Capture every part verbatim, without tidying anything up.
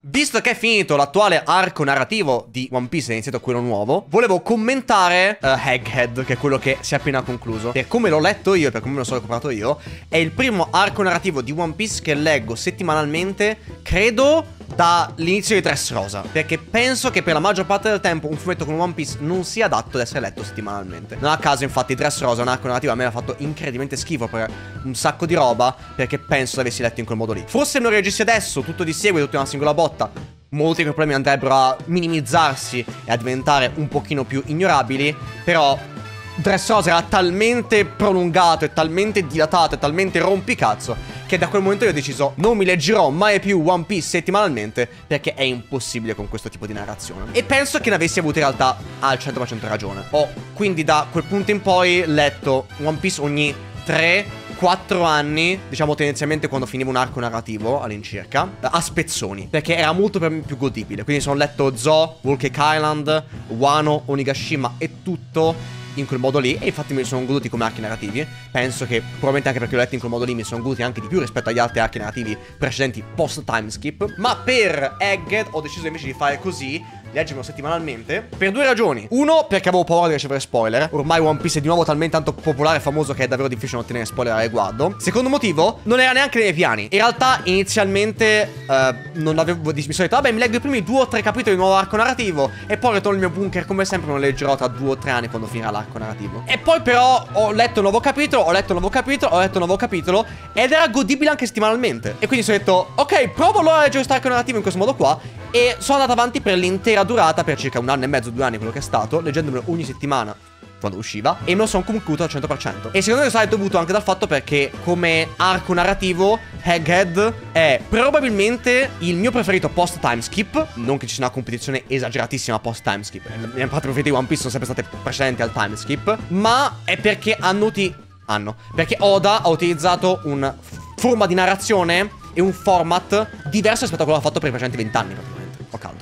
Visto che è finito l'attuale arco narrativo di One Piece e è iniziato quello nuovo, volevo commentare uh, Egghead, che è quello che si è appena concluso. Per come l'ho letto io e per come me lo sono comprato io, è il primo arco narrativo di One Piece che leggo settimanalmente, credo, dall'inizio di Dressrosa. Perché penso che per la maggior parte del tempo un fumetto come One Piece non sia adatto ad essere letto settimanalmente. Non a caso, infatti, Dressrosa, un arco narrativo, a me ha fatto incredibilmente schifo per un sacco di roba, perché penso l'avessi letto in quel modo lì. Forse non reagissi adesso, tutto di seguito, tutta una singola botta, molti quei problemi andrebbero a minimizzarsi e a diventare un pochino più ignorabili. Però Dressrosa era talmente prolungato e talmente dilatato e talmente rompicazzo che da quel momento io ho deciso non mi leggerò mai più One Piece settimanalmente, perché è impossibile con questo tipo di narrazione. E penso che ne avessi avuto in realtà al cento per cento ragione. Ho quindi da quel punto in poi letto One Piece ogni tre quattro anni, diciamo tendenzialmente quando finiva un arco narrativo all'incirca, a spezzoni, perché era molto per me più godibile. Quindi sono letto Zou, Whole Cake Island, Wano, Onigashima e tutto in quel modo lì, e infatti me li sono goduti come archi narrativi. Penso che probabilmente anche perché l'ho letto in quel modo lì mi sono goduti anche di più rispetto agli altri archi narrativi precedenti post timeskip. Ma per Egghead ho deciso invece di fare così, leggermelo settimanalmente, per due ragioni. Uno, perché avevo paura di ricevere spoiler. Ormai One Piece è di nuovo talmente tanto popolare e famoso che è davvero difficile ottenere spoiler a riguardo. Secondo motivo, non era neanche nei miei piani. In realtà inizialmente uh, non avevo, mi sono detto vabbè, mi leggo i primi due o tre capitoli di nuovo arco narrativo e poi ritorno nel mio bunker come sempre, me lo leggerò tra due o tre anni quando finirà l'arco narrativo. E poi però ho letto un nuovo capitolo, ho letto un nuovo capitolo, ho letto un nuovo capitolo ed era godibile anche settimanalmente. E quindi sono detto ok, provo allora a leggere questo arco narrativo in questo modo qua. E sono andato avanti per l'intera durata, per circa un anno e mezzo, due anni, quello che è stato, leggendomelo ogni settimana quando usciva, e me lo sono concluso al cento per cento. E secondo me sarà dovuto anche dal fatto perché come arco narrativo Egghead è probabilmente il mio preferito post timeskip. Non che ci sia una competizione esageratissima post timeskip, le mie parti preferite di One Piece sono sempre state precedenti al timeskip, ma è perché hanno ti... hanno perché Oda ha utilizzato una forma di narrazione e un format diverso rispetto a quello che ha fatto per i precedenti vent'anni praticamente. Ho caldo.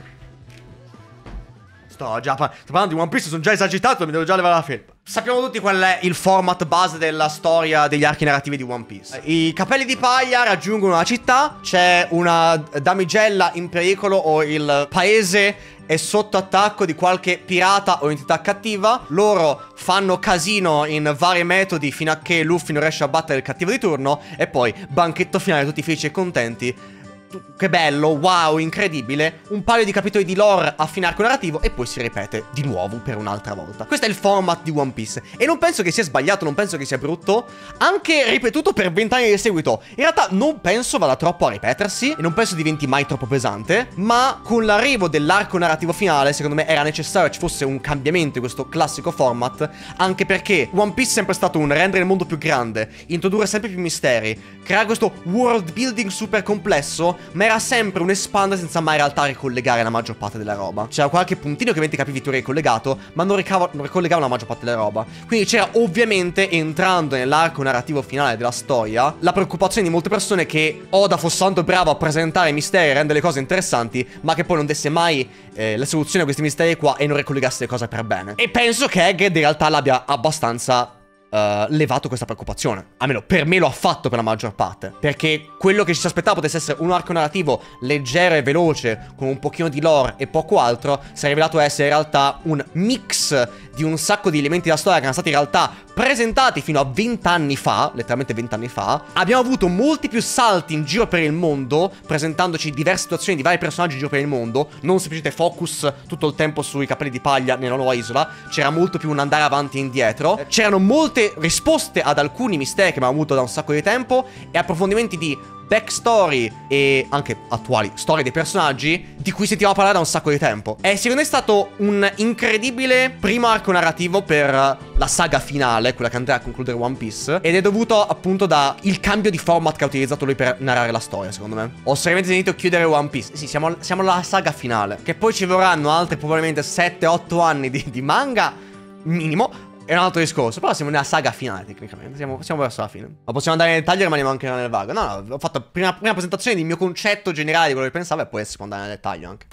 Sto già sto parlando di One Piece, sono già esagitato, mi devo già levare la felpa. Sappiamo tutti qual è il format base della storia degli archi narrativi di One Piece. I capelli di paglia raggiungono la città, c'è una damigella in pericolo o il paese è sotto attacco di qualche pirata o entità cattiva. Loro fanno casino in vari metodi fino a che Luffy non riesce a battere il cattivo di turno e poi banchetto finale, tutti felici e contenti. Che bello, wow, incredibile. Un paio di capitoli di lore a fine arco narrativo e poi si ripete di nuovo per un'altra volta. Questo è il format di One Piece e non penso che sia sbagliato, non penso che sia brutto. Anche ripetuto per vent'anni di seguito, in realtà non penso vada troppo a ripetersi e non penso diventi mai troppo pesante. Ma con l'arrivo dell'arco narrativo finale, secondo me era necessario che ci fosse un cambiamento di questo classico format. Anche perché One Piece è sempre stato un rendere il mondo più grande, introdurre sempre più misteri, creare questo world building super complesso, ma era sempre un espandere senza mai in realtà ricollegare la maggior parte della roba. C'era qualche puntino che ovviamente capivi tu eri ricollegato, ma non, ricava, non ricollegava la maggior parte della roba. Quindi c'era ovviamente, entrando nell'arco narrativo finale della storia, la preoccupazione di molte persone che Oda fosse tanto bravo a presentare misteri e rendere le cose interessanti, ma che poi non desse mai eh, la soluzione a questi misteri qua e non ricollegasse le cose per bene. E penso che Egghead in realtà l'abbia abbastanza Uh, levato questa preoccupazione. Almeno per me lo ha fatto per la maggior parte, perché quello che ci si aspettava potesse essere un arco narrativo leggero e veloce con un pochino di lore e poco altro, si è rivelato essere in realtà un mix di un sacco di elementi della storia che erano stati in realtà presentati fino a vent'anni fa, letteralmente vent'anni fa. Abbiamo avuto molti più salti in giro per il mondo, presentandoci diverse situazioni di vari personaggi in giro per il mondo, non semplicemente focus tutto il tempo sui capelli di paglia nella nuova isola. C'era molto più un andare avanti e indietro, c'erano molte risposte ad alcuni misteri che abbiamo avuto da un sacco di tempo e approfondimenti di backstory e anche attuali storie dei personaggi di cui sentiamo parlare da un sacco di tempo. E secondo me è stato un incredibile primo arco narrativo per la saga finale, quella che andrà a concludere One Piece, ed è dovuto appunto da il cambio di format che ha utilizzato lui per narrare la storia, secondo me. Ho seriamente sentito chiudere One Piece. Sì, siamo, siamo alla saga finale, che poi ci vorranno altri probabilmente sette otto anni di, di manga minimo. È un altro discorso, però siamo nella saga finale tecnicamente, siamo, siamo verso la fine. Ma possiamo andare nel dettaglio e rimaniamo anche nel vago. No, no, ho fatto prima, prima presentazione del mio concetto generale di quello che pensavo e poi si può andare nel dettaglio anche.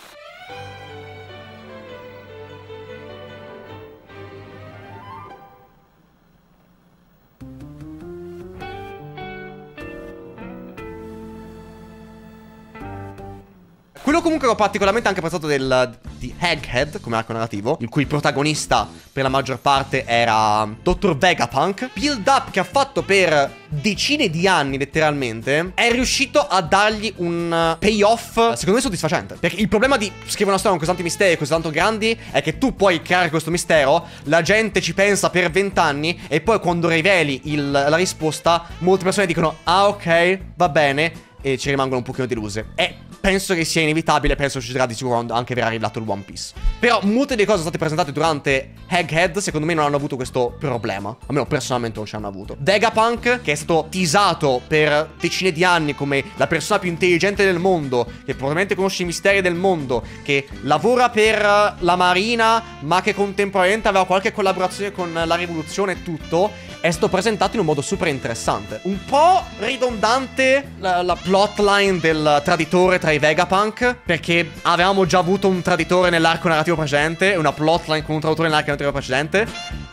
Quello comunque che ho particolarmente anche apprezzato del, di Egghead come arco narrativo, il cui protagonista per la maggior parte era dottor Vegapunk, build up che ha fatto per decine di anni letteralmente, è riuscito a dargli un payoff secondo me soddisfacente. Perché il problema di scrivere una storia con così tanti misteri, così tanto grandi, è che tu puoi creare questo mistero, la gente ci pensa per vent'anni e poi quando riveli il, la risposta, molte persone dicono ah ok, va bene, e ci rimangono un pochino deluse. E penso che sia inevitabile, penso che succederà di sicuro quando anche verrà rivelato il One Piece. Però molte delle cose state presentate durante Egghead secondo me non hanno avuto questo problema. Almeno personalmente non ci hanno avuto. Vegapunk, che è stato teasato per decine di anni come la persona più intelligente del mondo, che probabilmente conosce i misteri del mondo, che lavora per la marina ma che contemporaneamente aveva qualche collaborazione con la rivoluzione e tutto, è stato presentato in un modo super interessante. Un po' ridondante la, la plotline del traditore tra i Vegapunk, perché avevamo già avuto un traditore nell'arco narrativo precedente e una plotline con un traditore nell'arco narrativo precedente.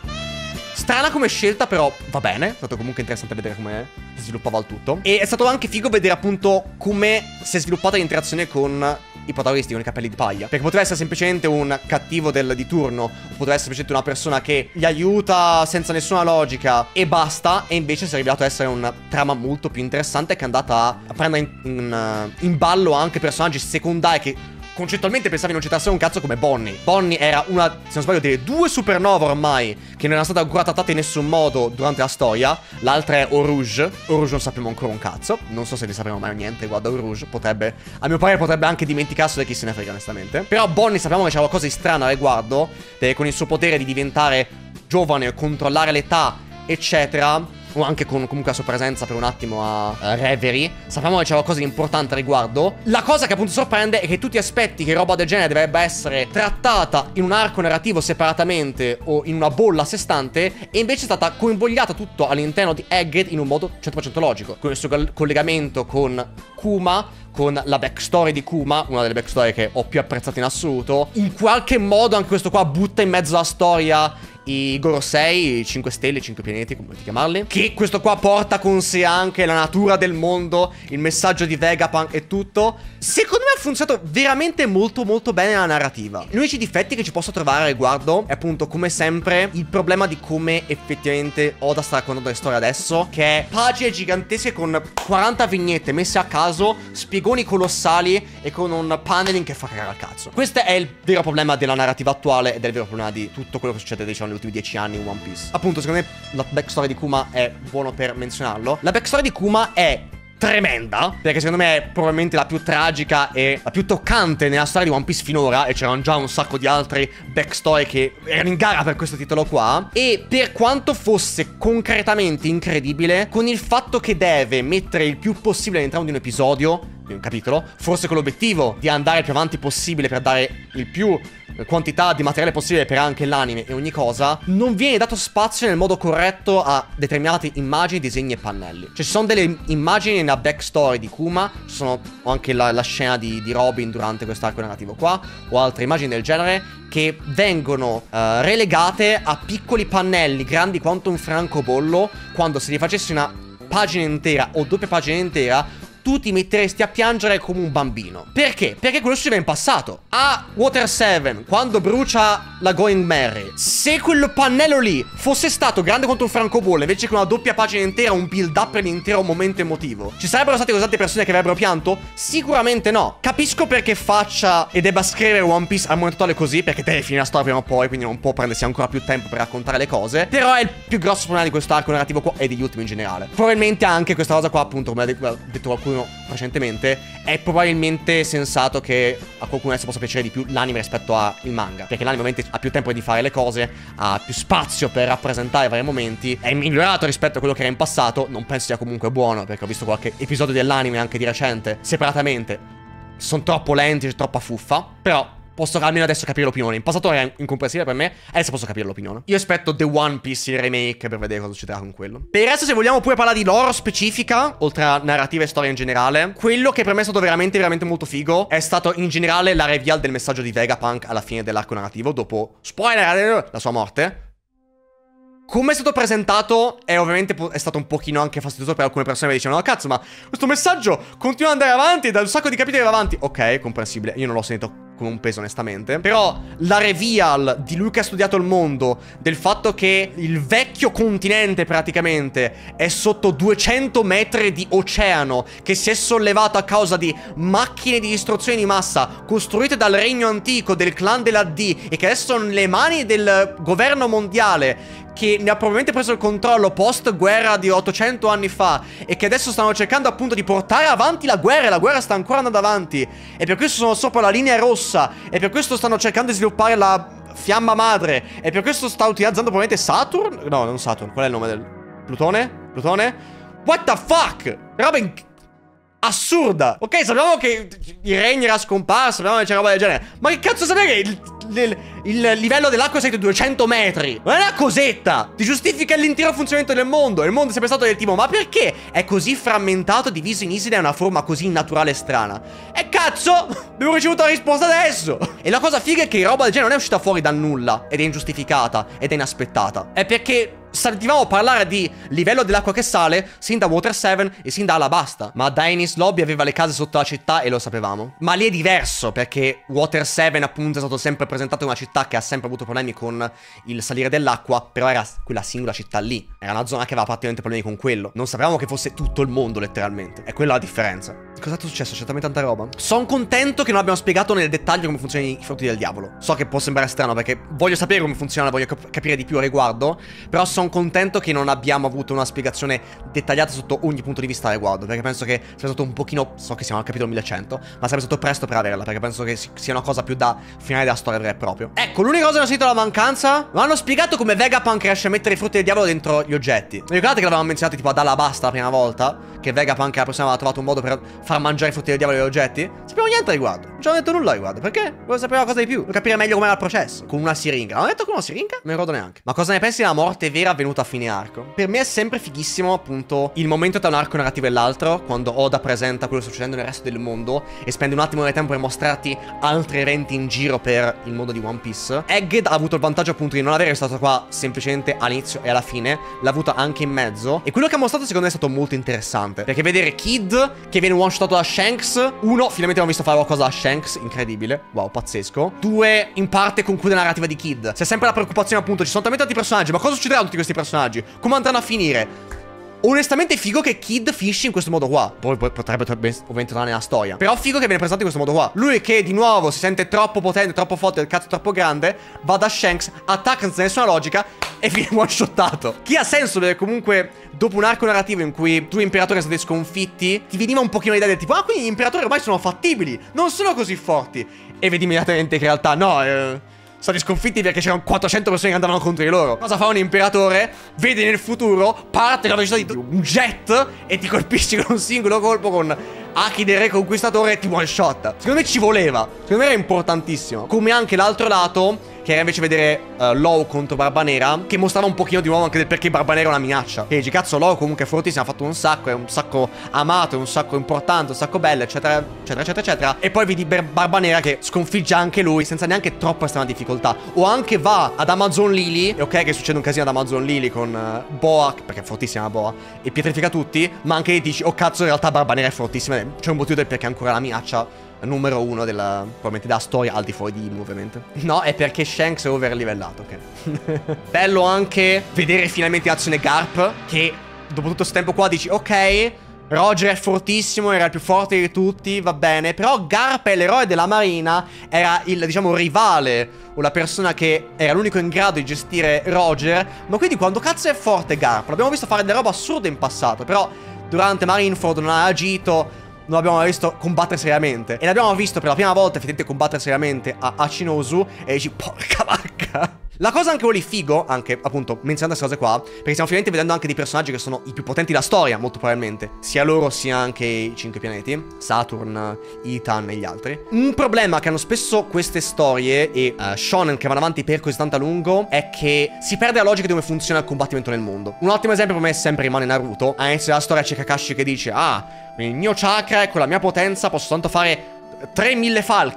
Strana come scelta, però va bene. È stato comunque interessante vedere come si sviluppava il tutto. E è stato anche figo vedere appunto come si è sviluppata l'interazione con i protagonisti, con i capelli di paglia. Perché poteva essere semplicemente un cattivo del, di turno, o poteva essere semplicemente una persona che gli aiuta senza nessuna logica e basta. E invece si è rivelato essere una trama molto più interessante, che è andata a prendere in, in, in ballo anche personaggi secondari che concettualmente pensavi non c'entrassero un cazzo, come Bonnie. Bonnie era una, se non sbaglio, delle due supernova ormai che non erano state ancora trattate in nessun modo durante la storia. L'altra è Eau Rouge. Eau Rouge non sappiamo ancora un cazzo. Non so se ne sapremo mai niente riguardo Eau Rouge. Potrebbe, a mio parere potrebbe anche dimenticarselo, e chi se ne frega onestamente. Però Bonnie sappiamo che c'è qualcosa di strano a riguardo, perché con il suo potere di diventare giovane, controllare l'età eccetera, o anche con comunque la sua presenza per un attimo a uh, Reverie, sappiamo che c'è qualcosa di importante a riguardo. La cosa che appunto sorprende è che tu ti aspetti che roba del genere dovrebbe essere trattata in un arco narrativo separatamente o in una bolla a sé stante, e invece è stata coinvolgata tutto all'interno di Egghead in un modo cento per cento logico, con il suo collegamento con Kuma, con la backstory di Kuma, una delle backstory che ho più apprezzato in assoluto. In qualche modo anche questo qua butta in mezzo alla storia i Gorosei, i cinque stelle, i cinque pianeti, come volete chiamarli, che questo qua porta con sé anche la natura del mondo, il messaggio di Vegapunk e tutto. Secondo me ha funzionato veramente molto molto bene la narrativa. Gli unici difetti che ci posso trovare a riguardo è appunto, come sempre, il problema di come effettivamente Oda sta raccontando le storie adesso, che è pagine gigantesche con quaranta vignette messe a caso, spiegoni colossali e con un paneling che fa cagare al cazzo. Questo è il vero problema della narrativa attuale ed è il vero problema di tutto quello che succede, diciamo, negli ultimi dieci anni in One Piece. Appunto, secondo me la backstory di Kuma è buono per menzionarlo. La backstory di Kuma è tremenda, perché secondo me è probabilmente la più tragica e la più toccante nella storia di One Piece finora, e c'erano già un sacco di altri backstory che erano in gara per questo titolo qua. E per quanto fosse concretamente incredibile, con il fatto che deve mettere il più possibile all'interno di un episodio, di un capitolo, forse con l'obiettivo di andare il più avanti possibile per dare il più quantità di materiale possibile per anche l'anime e ogni cosa, non viene dato spazio nel modo corretto a determinate immagini, disegni e pannelli. Cioè ci sono delle immagini nella backstory di Kuma, ci sono anche la, la scena di, di Robin durante quest'arco narrativo qua, o altre immagini del genere, che vengono uh, relegate a piccoli pannelli grandi quanto un francobollo, quando se li facessi una pagina intera o doppia pagina intera tu ti metteresti a piangere come un bambino. Perché? Perché quello succede in passato. A Water seven, quando brucia la Going Merry, se quel pannello lì fosse stato grande quanto un francobollo, invece che una doppia pagina intera, un build up per l'intero momento emotivo, ci sarebbero state così tante persone che avrebbero pianto? Sicuramente no. Capisco perché faccia e debba scrivere One Piece al momento attuale così, perché deve finire la storia prima o poi, quindi non può prendersi ancora più tempo per raccontare le cose. Però è il più grosso problema di questo arco narrativo qua e degli ultimi in generale. Probabilmente anche questa cosa qua, appunto, come ha detto qualcuno recentemente, è probabilmente sensato che a qualcuno adesso possa piacere di più l'anime rispetto al manga, perché l'anime ovviamente ha più tempo di fare le cose, ha più spazio per rappresentare i vari momenti, è migliorato rispetto a quello che era in passato. Non penso sia comunque buono, perché ho visto qualche episodio dell'anime anche di recente separatamente, sono troppo lenti, c'è troppa fuffa, però posso almeno adesso capire l'opinione. In passato era incomprensibile per me, adesso posso capire l'opinione. Io aspetto The One Piece, il remake, per vedere cosa succederà con quello. Per il resto, se vogliamo pure parlare di lore specifica, oltre a narrativa e storia in generale, quello che per me è stato veramente, veramente molto figo è stato in generale la reveal del messaggio di Vegapunk alla fine dell'arco narrativo, dopo, spoiler, la sua morte. come è stato presentato è ovviamente è stato un pochino anche fastidioso per alcune persone che dicevano: no cazzo, ma questo messaggio continua ad andare avanti, da un sacco di capitoli va avanti. Ok, comprensibile, io non l'ho sentito come un peso onestamente. Però la reveal di lui che ha studiato il mondo, del fatto che il vecchio continente praticamente è sotto duecento metri di oceano, che si è sollevato a causa di macchine di distruzione di massa costruite dal regno antico del clan della D, e che adesso sono nelle mani del governo mondiale, che ne ha probabilmente preso il controllo post guerra di ottocento anni fa, e che adesso stanno cercando appunto di portare avanti la guerra, e la guerra sta ancora andando avanti, e per questo sono sopra la linea rossa, e per questo stanno cercando di sviluppare la fiamma madre, e per questo sta utilizzando probabilmente Saturn. No, non Saturn, qual è il nome del... Plutone? Plutone? What the fuck? Roba in... assurda. Ok, sappiamo che il regno era scomparso, sappiamo che c'è roba del genere, ma che cazzo sapete che il, il, il livello dell'acqua è salito duecento metri? Non è una cosetta. Ti giustifica l'intero funzionamento del mondo. Il mondo è sempre stato del tipo: ma perché è così frammentato, diviso in isole, è una forma così innaturale e strana? E cazzo, abbiamo ricevuto la risposta adesso. E la cosa figa è che roba del genere non è uscita fuori dal nulla, ed è ingiustificata, ed è inaspettata. È perché sentivamo parlare di livello dell'acqua che sale sin da Water sette e sin da Alabasta. Ma Dainis Lobby aveva le case sotto la città e lo sapevamo. Ma lì è diverso, perché Water sette appunto è stato sempre presentato come una città che ha sempre avuto problemi con il salire dell'acqua, però era quella singola città lì, era una zona che aveva praticamente problemi con quello. Non sapevamo che fosse tutto il mondo letteralmente. È quella la differenza. Cosa è successo? C'è talmente tanta roba. Sono contento che non abbiamo spiegato nel dettaglio come funzionano i frutti del diavolo. So che può sembrare strano, perché voglio sapere come funziona, voglio cap capire di più a riguardo, però sono contento che non abbiamo avuto una spiegazione dettagliata sotto ogni punto di vista a riguardo, perché penso che sia stato un pochino, so che siamo al capitolo millecento, ma sarebbe stato presto per averla, perché penso che sia una cosa più da finale della storia vera e propria. Ecco, l'unica cosa che ho sentito la mancanza, non hanno spiegato come Vegapunk riesce a mettere i frutti del diavolo dentro gli oggetti. Ricordate che l'avevamo menzionato tipo ad Alabasta la prima volta, che Vegapunk la persona aveva trovato un modo per far mangiare i frutti del diavolo agli oggetti? Non sappiamo niente a riguardo, non ci hanno detto nulla a riguardo, perché? Volevo sapere qualcosa di più, volevo capire meglio com'era il processo. Con una siringa, hanno detto con una siringa? Non mi ricordo neanche. Ma cosa ne pensi della morte vera avvenuta a fine arco? Per me è sempre fighissimo appunto il momento tra un arco narrativo e l'altro, quando Oda presenta quello che sta succedendo nel resto del mondo e spende un attimo di tempo per mostrarti altri eventi in giro per il mondo di One Piece. Egghead ha avuto il vantaggio appunto di non avere stato qua semplicemente all'inizio e alla fine, l'ha avuta anche in mezzo, e quello che ha mostrato secondo me è stato molto interessante, perché vedere Kid che viene one-shotato da Shanks, uno, finalmente abbiamo visto fare qualcosa da Shanks, incredibile, wow, pazzesco. Due, in parte conclude la narrativa di Kid. C'è sempre la preoccupazione appunto, ci sono talmente tanti personaggi, ma cosa succederà a tutti questi personaggi? Come andranno a finire? Onestamente figo che Kid finisce in questo modo qua. Poi potrebbe ovviamente tornare nella storia, però figo che viene presentato in questo modo qua. Lui che di nuovo si sente troppo potente, troppo forte, il cazzo troppo grande, va da Shanks, attacca senza nessuna logica e viene one-shottato. Che ha senso, perché comunque dopo un arco narrativo in cui tu e Imperatore siete sconfitti, ti veniva un pochino l'idea del tipo: ah, quindi gli Imperatori ormai sono fattibili, non sono così forti. E vedi immediatamente che in realtà no, eh... stati sconfitti perché c'erano quattrocento persone che andavano contro di loro. Cosa fa un imperatore? Vede nel futuro, parte alla velocità di un jet e ti colpisci con un singolo colpo con Haki del Re Conquistatore e ti one shot. Secondo me ci voleva. Secondo me era importantissimo. Come anche l'altro lato, che era invece vedere uh, Law contro Barbanera, che mostrava un pochino di nuovo anche del perché Barbanera è una minaccia. Che dici, cazzo, Law comunque è fortissimo, ha fatto un sacco, è un sacco amato, è un sacco importante, un sacco bello, eccetera, eccetera, eccetera, eccetera. E poi vedi Barbanera che sconfigge anche lui senza neanche troppa estrema difficoltà. O anche va ad Amazon Lily, e ok che succede un casino ad Amazon Lily con uh, Boa, perché è fortissima Boa, e pietrifica tutti, ma anche lì dici, oh cazzo, in realtà Barbanera è fortissima, c'è un motivo del perché è ancora la minaccia numero uno della, probabilmente della storia, al di fuori di Inu ovviamente. No, è perché Shanks è overlivellato, ok. Bello anche vedere finalmente in azione Garp, che dopo tutto questo tempo qua dici, ok, Roger è fortissimo, era il più forte di tutti, va bene, però Garp è l'eroe della marina, era il, diciamo, rivale o la persona che era l'unico in grado di gestire Roger. Ma quindi quando cazzo è forte Garp? L'abbiamo visto fare delle robe assurde in passato, però durante Marineford non ha agito, non l'abbiamo visto combattere seriamente. E l'abbiamo visto per la prima volta effettivamente combattere seriamente a Hachinosu, e dici, porca vacca. La cosa anche lì figo, anche appunto menzionando queste cose qua, perché stiamo finalmente vedendo anche dei personaggi che sono i più potenti della storia, molto probabilmente. Sia loro sia anche i cinque pianeti, Saturn, Ethan e gli altri. Un problema che hanno spesso queste storie e uh, shonen che vanno avanti per così tanto a lungo è che si perde la logica di come funziona il combattimento nel mondo. Un ottimo esempio per me è sempre rimane Naruto. All'inizio della storia c'è Kakashi che dice, ah, il mio chakra e con la mia potenza posso tanto fare tremila falchi.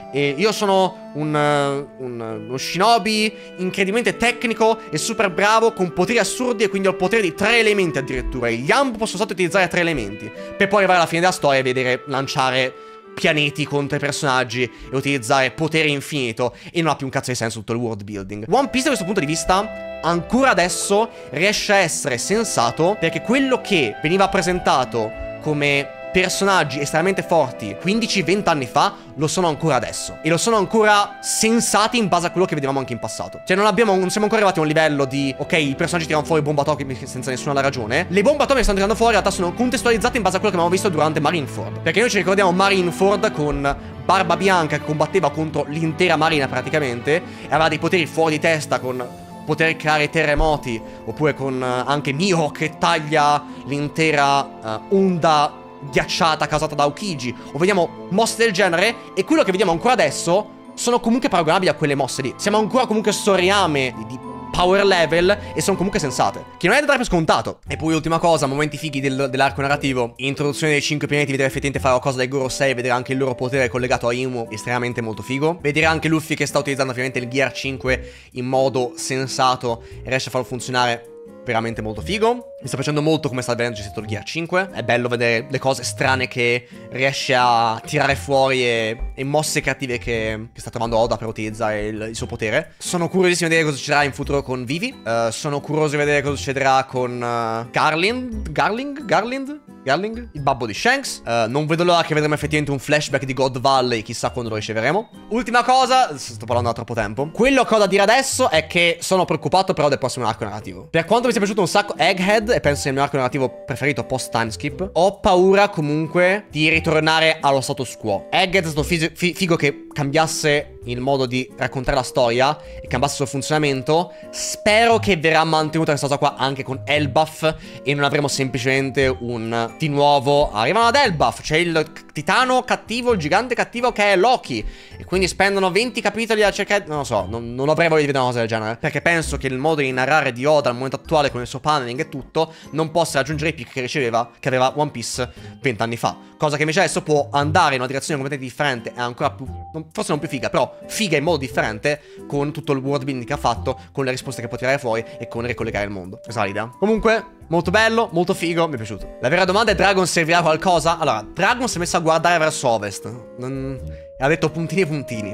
E io sono un, uh, un, uno shinobi incredibilmente tecnico e super bravo, con poteri assurdi, e quindi ho il potere di tre elementi addirittura. Gli Yambu possono soltanto utilizzare tre elementi, per poi arrivare alla fine della storia e vedere lanciare pianeti contro i personaggi e utilizzare potere infinito, e non ha più un cazzo di senso tutto il world building. One Piece da questo punto di vista ancora adesso riesce a essere sensato, perché quello che veniva presentato come personaggi estremamente forti quindici venti anni fa lo sono ancora adesso, e lo sono ancora sensati in base a quello che vedevamo anche in passato. Cioè non abbiamo, non siamo ancora arrivati a un livello di ok, i personaggi tirano fuori bombe atomiche senza nessuna ragione. Le bombe atomiche che stanno tirando fuori in realtà sono contestualizzate in base a quello che abbiamo visto durante Marineford, perché noi ci ricordiamo Marineford con Barba Bianca che combatteva contro l'intera marina praticamente, e aveva dei poteri fuori di testa, con poter creare terremoti, oppure con uh, anche Mihawk che taglia l'intera uh, onda ghiacciata causata da Aokiji, o vediamo mosse del genere, e quello che vediamo ancora adesso sono comunque paragonabili a quelle mosse lì. Siamo ancora comunque Soriyame di, di power level, e sono comunque sensate, che non è da dare per scontato. E poi ultima cosa, momenti fighi del, dell'arco narrativo: introduzione dei cinque pianeti, vedere effettivamente fare qualcosa dai Gorosei, vedere anche il loro potere collegato a Imu, estremamente molto figo. Vedere anche Luffy che sta utilizzando ovviamente il Gear cinque in modo sensato e riesce a farlo funzionare, veramente molto figo. Mi sta piacendo molto come sta venendo gestito il Gear cinque. È bello vedere le cose strane che riesce a tirare fuori, e, e mosse creative che, che sta trovando Oda per utilizzare il, il suo potere. Sono curiosissimo di vedere cosa succederà in futuro con Vivi. uh, Sono curioso di vedere cosa succederà con uh, Garlind Garling? Garlind? Garling? Il babbo di Shanks. uh, Non vedo l'ora che vedremo effettivamente un flashback di God Valley, chissà quando lo riceveremo. Ultima cosa, sto parlando da troppo tempo. Quello che ho da dire adesso è che sono preoccupato però del prossimo arco narrativo. Per quanto mi sia piaciuto un sacco Egghead, e penso sia il mio arco narrativo preferito post timeskip, ho paura comunque di ritornare allo status quo. Egghead è stato fi fi figo che cambiasse il modo di raccontare la storia e cambiasse il suo funzionamento. Spero che verrà mantenuta questa cosa qua anche con Elbaf, e non avremo semplicemente un di nuovo arrivano ad Elbaf, c'è il titano cattivo, il gigante cattivo che è Loki, e quindi spendono venti capitoli a cercare, non lo so, non, non avrei voglia di vedere una cosa del genere, perché penso che il modo di narrare di Oda al momento attuale, con il suo paneling e tutto, non possa raggiungere i peak che riceveva, che aveva One Piece venti anni fa. Cosa che invece adesso può andare in una direzione completamente differente, e ancora più, forse non più figa, però figa in modo differente, con tutto il world building che ha fatto, con le risposte che può tirare fuori e con ricollegare il mondo. Questa è l'idea. Comunque, molto bello, molto figo, mi è piaciuto. La vera domanda è: Dragon servirà a qualcosa? Allora, Dragon si è messo a guardare verso ovest, non... e ha detto puntini e puntini.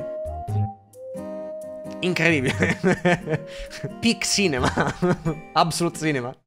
Incredibile. Peak cinema. Absolute cinema.